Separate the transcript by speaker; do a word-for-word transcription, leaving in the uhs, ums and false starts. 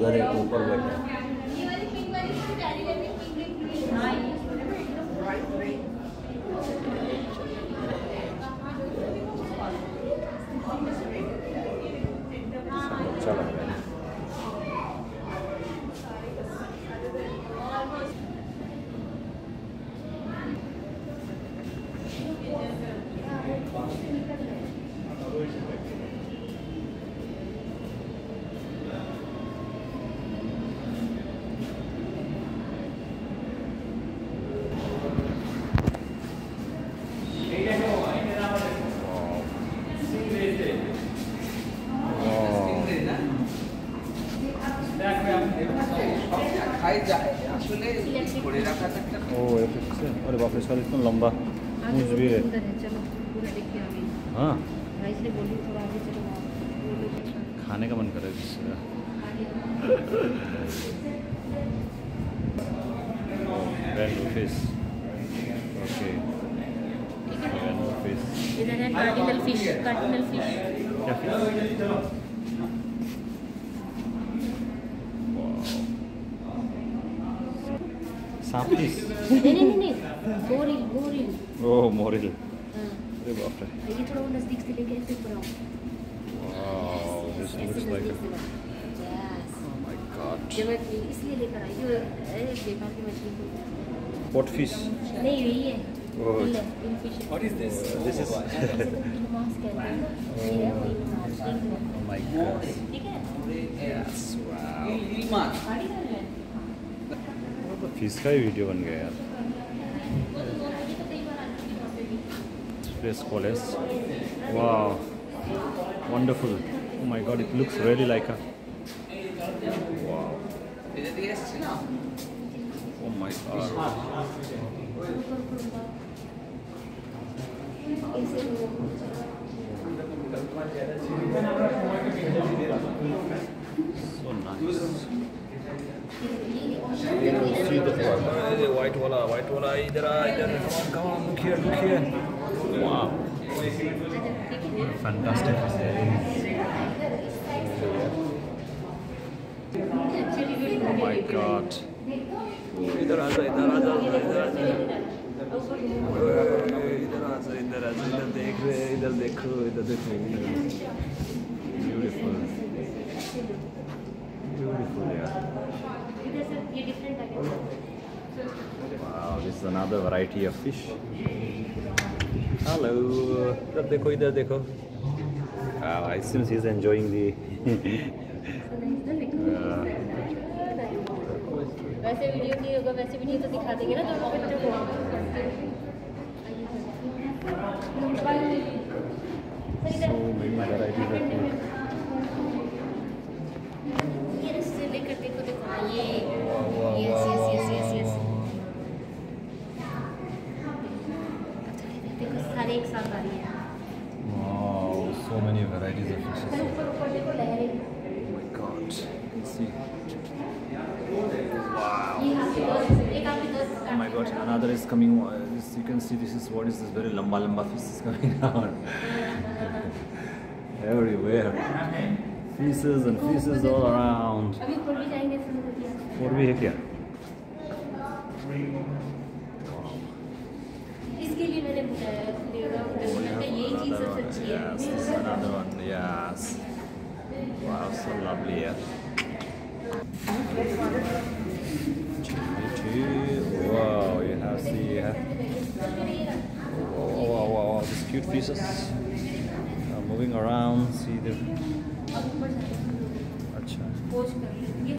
Speaker 1: अरे ऊपर बैठा है। अच्छा लग रहा है। ओ अरे बाप रे सर, इतना लंबा मुझ भी है। हाँ, खाने का मन कर रहा है इसका। Rainbow fish, okay rainbow fish.
Speaker 2: इधर है कार्डिनल फिश, कार्डिनल फिश
Speaker 1: क्या फिश? सांप फिश?
Speaker 2: नहीं नहीं नहीं गोरिल गोरिल।
Speaker 1: ओह मोरिल।
Speaker 2: हाँ,
Speaker 1: अरे बाप रे।
Speaker 2: ये थोड़ा नजदीक से लेके ऐसे ऊपर आओ।
Speaker 1: Wow, this looks like
Speaker 2: yes,
Speaker 1: oh my god.
Speaker 2: ये मैं इसलिए लेकर आई हूँ, अरे बेकार की मछली को।
Speaker 1: What fish?
Speaker 2: नहीं यही है।
Speaker 1: Oh,
Speaker 2: in fish.
Speaker 3: What is this?
Speaker 1: This is
Speaker 2: mask है ये है वही मास्क।
Speaker 1: Oh my God.
Speaker 2: ठीक है।
Speaker 1: Yes, wow. फिश का ही वीडियो बन गया यार। Express College. Wow, wonderful. Oh my god, it looks really like a. Wow. Oh my god. So nice. See the front. White wala, white wala. इधर आ, इधर. Come on, come on. Look here, look here. Wow. Fantastic. Oh my god. इधर आ जा, इधर आ जा, इधर आ जा. इधर आ जा, इधर आ जा, इधर देख रहे, इधर देखो, इधर देखो. Beautiful. Beautiful, yeah. Wow, this is another variety of fish. Hello. इधर देखो, इधर देखो. Wow, I seems he's enjoying the. uh,
Speaker 2: वैसे वीडियो नहीं होगा, वैसे भी नहीं तो दिखा देंगे ना दोनों बच्चों को।
Speaker 1: so many varieties of fish.
Speaker 2: ये रस्ते लेकर देखो देखो ये
Speaker 1: wow,
Speaker 2: yes
Speaker 1: wow,
Speaker 2: yes yes yes
Speaker 1: wow,
Speaker 2: yes देखो सारे एक साथ आ रही है।
Speaker 1: wow, so many varieties of fishes.
Speaker 2: ऊपर ऊपर देखो लहरें।
Speaker 1: Oh my god, you can see. Wow.
Speaker 2: ये आपके दोस्त एक आपके दोस्त
Speaker 1: Oh my god, another is coming. uh, This, you can see this is what is this very lamba lamba fish is coming out. Everywhere. Fishes and fishes all around.
Speaker 2: अभी ऊपर भी जाएंगे फिर।
Speaker 1: और भी है क्या?
Speaker 2: इसके लिए मैंने बुलाया यही चीज़ सबसे अच्छी है।
Speaker 1: Yes, this is another one. Yes. Wow, so lovely. Yeah. Wow, you have see, you have. Wow, wow, wow, wow, these cute fishes are moving around. See the.
Speaker 2: अब ऊपर जाते हैं।
Speaker 1: अच्छा.
Speaker 2: पोज कर।